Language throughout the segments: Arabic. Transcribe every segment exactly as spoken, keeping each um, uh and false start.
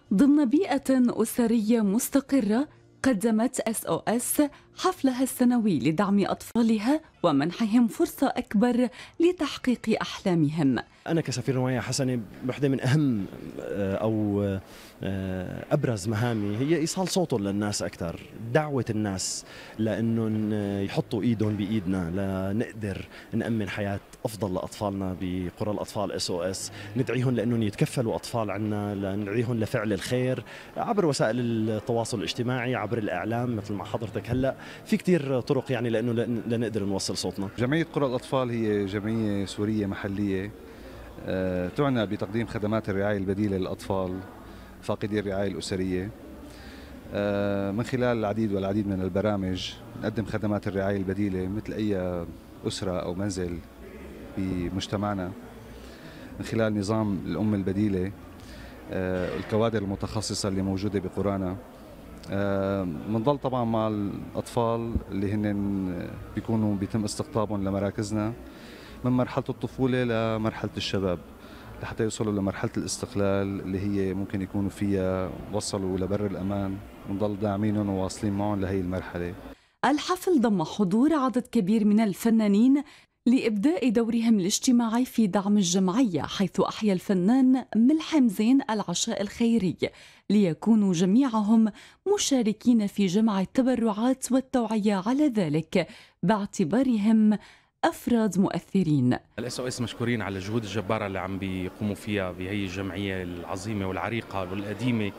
ضمن بيئة أسرية مستقرة، قدمت إس أو إس حفلها السنوي لدعم أطفالها ومنحهم فرصة أكبر لتحقيق أحلامهم. أنا كسفير رواية حسنة واحدة من أهم أو أبرز مهامي هي إيصال صوتهم للناس أكثر، دعوة الناس لأنهم يحطوا إيدهم بإيدنا لنقدر نأمن حياة أفضل لأطفالنا بقرى الأطفال إس أو إس، ندعيهم لأنهم يتكفلوا أطفال عنا، ندعيهم لفعل الخير عبر وسائل التواصل الاجتماعي، عبر الإعلام مثل ما حضرتك هلأ، في كتير طرق يعني لأنه لنقدر نوصل صوتنا. جمعية قرى الأطفال هي جمعية سورية محلية تعنى بتقديم خدمات الرعاية البديلة للأطفال فاقدي الرعاية الأسرية. من خلال العديد والعديد من البرامج نقدم خدمات الرعاية البديلة مثل أي أسرة أو منزل بمجتمعنا من خلال نظام الأم البديلة، الكوادر المتخصصة اللي موجودة بقرانا. بنضل طبعا مع الأطفال اللي هن بيكونوا بيتم استقطابهم لمراكزنا من مرحلة الطفولة لمرحلة الشباب لحتى يوصلوا لمرحلة الاستقلال اللي هي ممكن يكونوا فيها وصلوا لبر الأمان، ونضل داعمينهم وواصلين معهم لهي المرحلة. الحفل ضم حضور عدد كبير من الفنانين لإبداء دورهم الاجتماعي في دعم الجمعية، حيث أحيا الفنان ملحم زين العشاء الخيري ليكونوا جميعهم مشاركين في جمع التبرعات والتوعية على ذلك باعتبارهم أفراد مؤثرين. الاس او اس مشكورين على الجهود الجبارة اللي عم بيقوموا فيها بهي الجمعية العظيمة والعريقة والقديمة،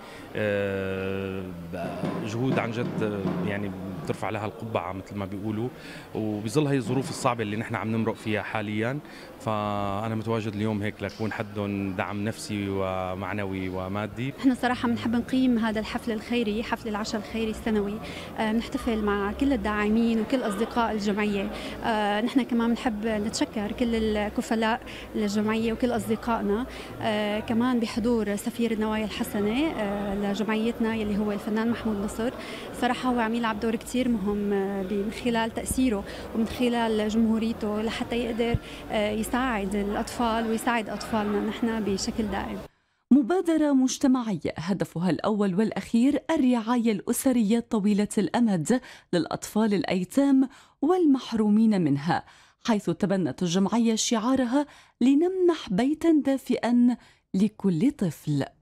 جهود عن جد يعني بترفع لها القبعة مثل ما بيقولوا، وبظل هي الظروف الصعبة اللي نحن عم نمرق فيها حاليا، فأنا متواجد اليوم هيك لكون حدهم دعم نفسي ومعنوي ومادي. نحن صراحة بنحب نقيم هذا الحفل الخيري، حفل العشاء الخيري السنوي، بنحتفل مع كل الداعمين وكل أصدقاء الجمعية. نحن كمان بنحب نتشكر كل الكفلاء للجمعية وكل أصدقائنا، كمان بحضور سفير النوايا الحسنة لجمعيتنا يلي هو الفنان محمود نصر. صراحة هو عم يلعب دور كتير مهم من خلال تأثيره ومن خلال جمهوريته لحتى يقدر يساعد الأطفال ويساعد أطفالنا نحن بشكل دائم. مبادرة مجتمعية هدفها الأول والأخير الرعاية الأسرية طويلة الأمد للأطفال الأيتام والمحرومين منها، حيث تبنت الجمعية شعارها لنمنح بيتا دافئا لكل طفل.